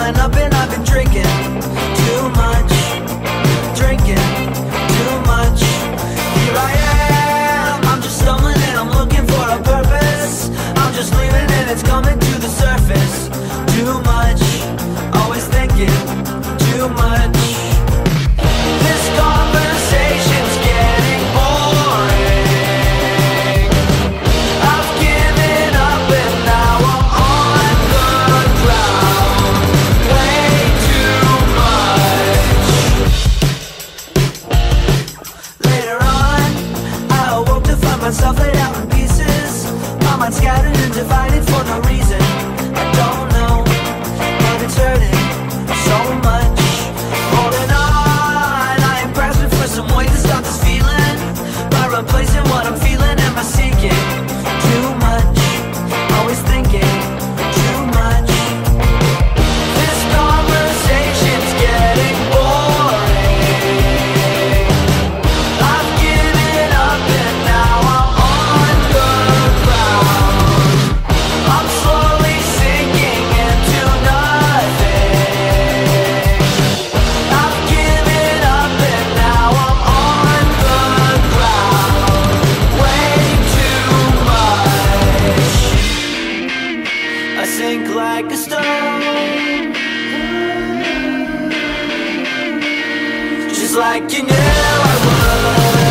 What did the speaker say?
swelling up and I've been drinking too much, drinking too much. Here I am, I'm just stumbling and I'm looking for a purpose. I'm just leaving and it's coming to the surface. Too much, always thinking too much. This conversation's getting boring. I've given up and now I'm on the ground. Way too much. Later on, I awoke to find myself laid out in pieces. My mind scattered and divided for no reason. I don't know, but it's hurting so much. Holding on, I am grasping for some way to stop this feeling. By replacing what I'm feeling, am I seeking too much? Always thinking too much. This conversation's getting boring. I've given up and now I'm on the ground. I'm slowly sinking into nothing. I've given up and now I'm on the ground. Way too much. I sink like a stone, just like you knew I would.